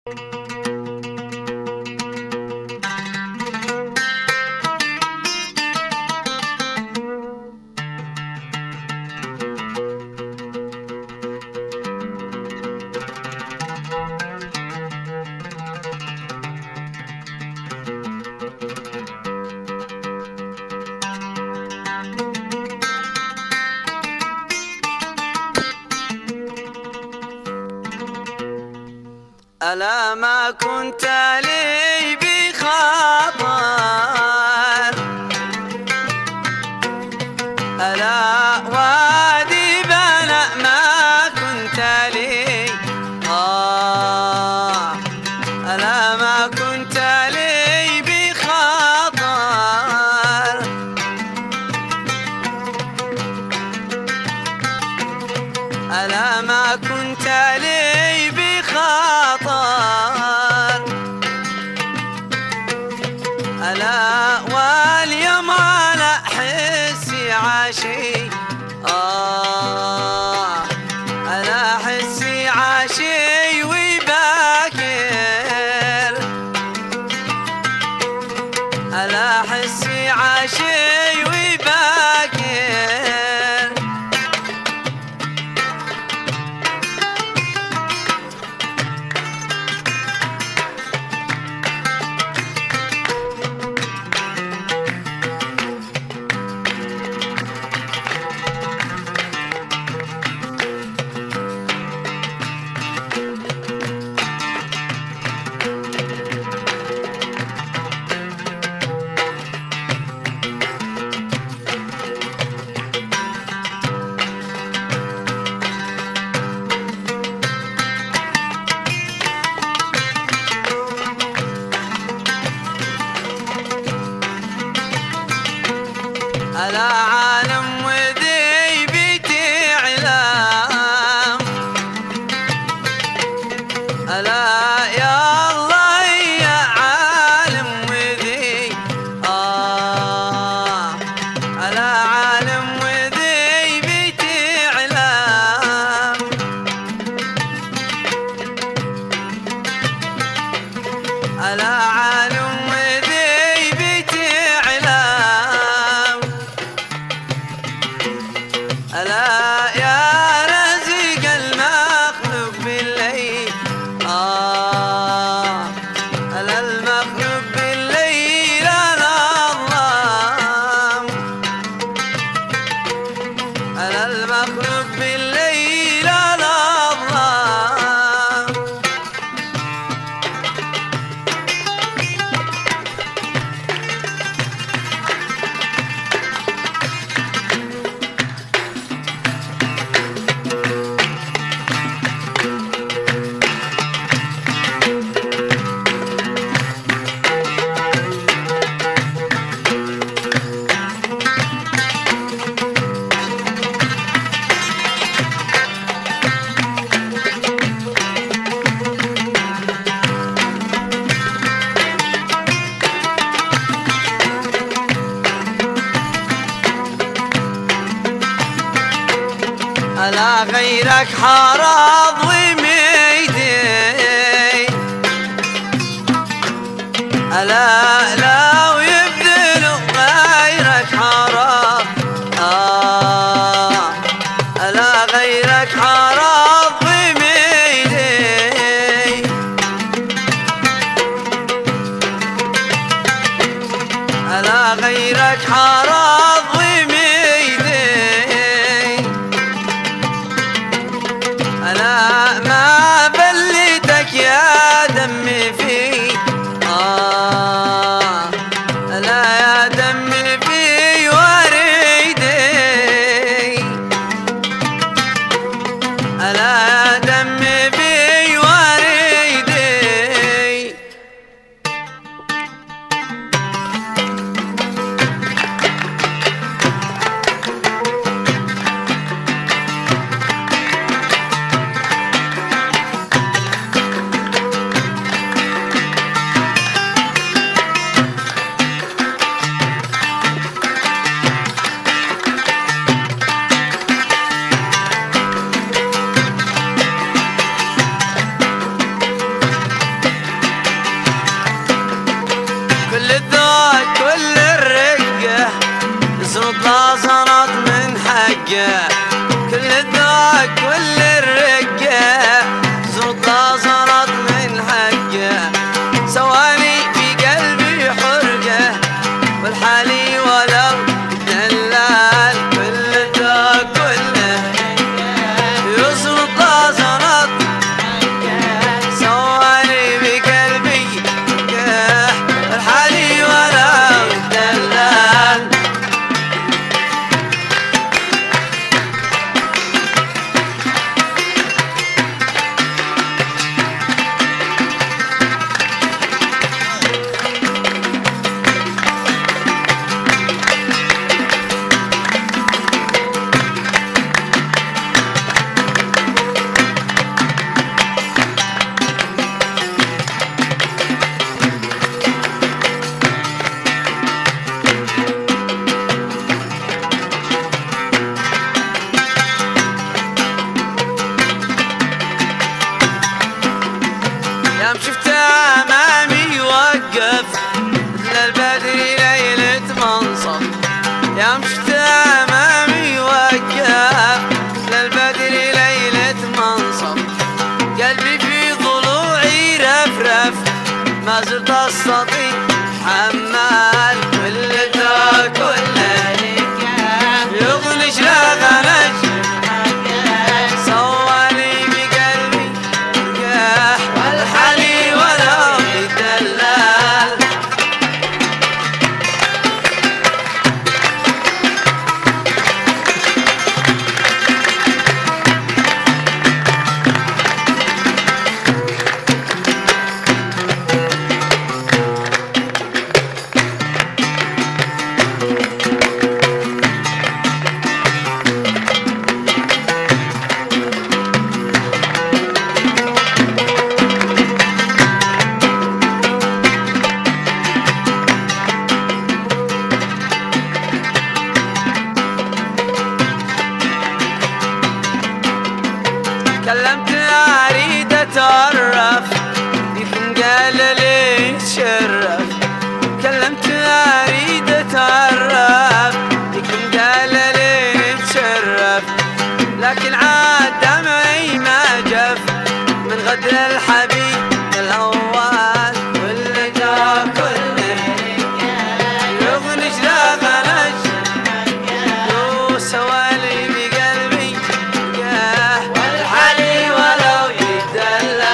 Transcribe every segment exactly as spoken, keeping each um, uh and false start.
ألا ما كنت لي بخاطر، ألا وادي بلا ما كنت لي، آه ألا ما كنت لي بخاطر، ألا ما كنت لي بخاطر، ألا واليوم على حسي عاشي، آه ألا حسي عاشي وباكر، ألا حسي عاشي وباكر، ألا عالم وذي بتعلم، ألا يا الله يا عالم وذي، آه ألا عالم وذي بتعلم، ألا عالم وذي بتعلم، ألا يا رزق المخلوق بالليل، آه ألا المخلوق بالليل ألا الظلام، ألا المخلوق بالليل ألا الظلام، ألا غيرك حرض وميدي، ألا لو يبذل غيرك حرض، آه ألا غيرك حرض وميدي، ألا غيرك حرض وميدي، ألا ما بليتك يا دمي في، آه ألا يا دمي في وريدي، ألا يا دمي في وريدي. زنط من حقه كل الذوق كل الرقه زرطة زنط من حقه سواني في قلبي حرقه والحالي ولو دلال كل الذوق كله يزرطة زنط سواني بقلبي والحالي ولو دلال يوم شفته امامي وقف مثل البدر ليلة منصف يوم شفته امامي وقف مثل البدر ليلة منصف قلبي في ضلوعي رفرف ما زلت استطيع حمال كل ذا كله يغلش لا غلش سواني بقلبي والحالي ولو يدلل كلمت اريد اتعرف يكون قال لي تشرف كلمت اريد اتعرف يكون قال لي تشرف لكن عاد دمعي ما جف من غدر الحبيب الاول كل جا كله يغنش لا غنش لو سوالي بقلبي والحالي ولو يدلل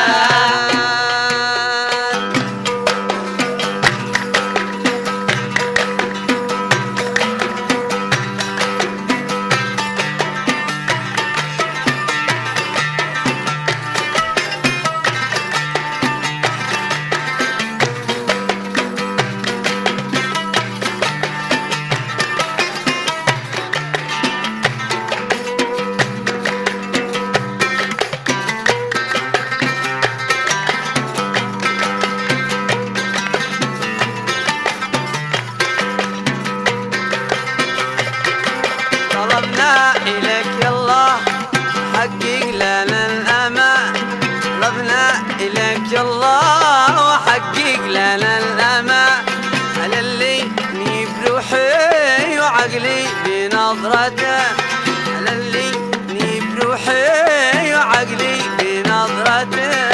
طلبنا إليك يالله حقق لنا الأمان طلبنا إليك يالله وحقق لنا الأمان على اللي نيب روحي وعقلي بنظرته على اللي نيب روحي وعقلي بنظرته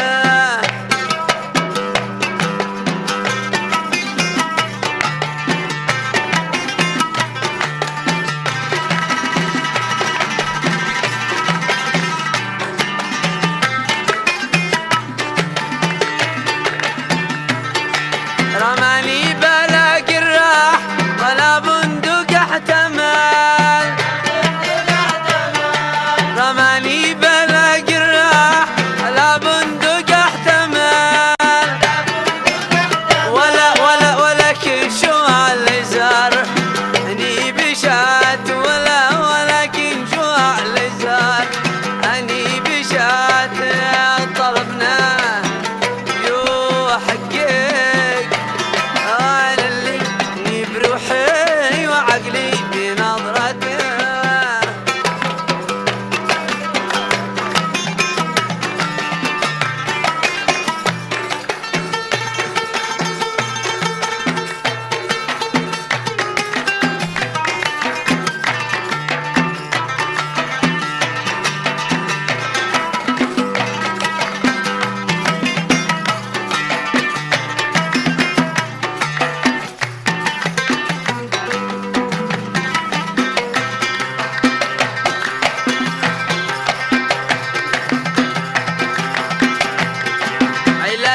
رماني بلا جراح ولا بندق احتمال رماني بلا جراح ولا بندق احتمال ولا ولا ولا كل شو اللي زار اني بشات ولا ولا كل شو اللي زار اني بشات طلبنا يو حقك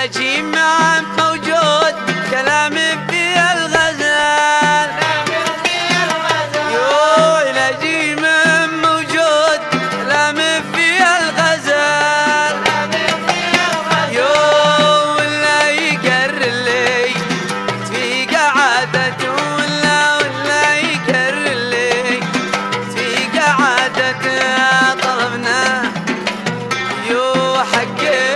نجيم موجود كلامي في الغزال يو نجيم موجود كلامي في الغزال يو ولا يقر لي في قعدته ولا ولا يقر لي في قعدته طلبنا يو حقي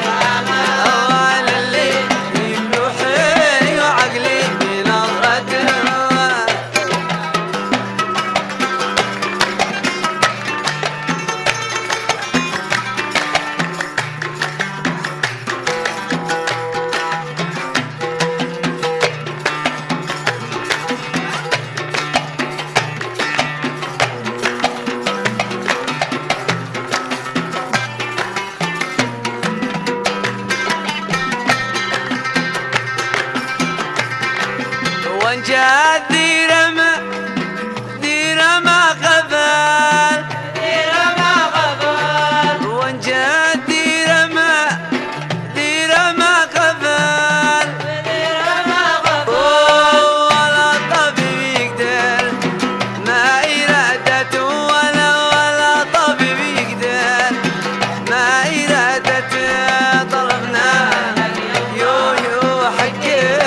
وان جاء ديرما ديرما غفال ديرما غفال وان جاء ديرما ديرما غفال ديرما غفال ولا طبيب يقدر ما إرادته ولا ولا طبيب يقدر ما إرادته طلبنا يو يو حقي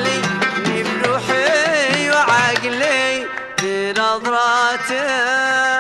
بنظراته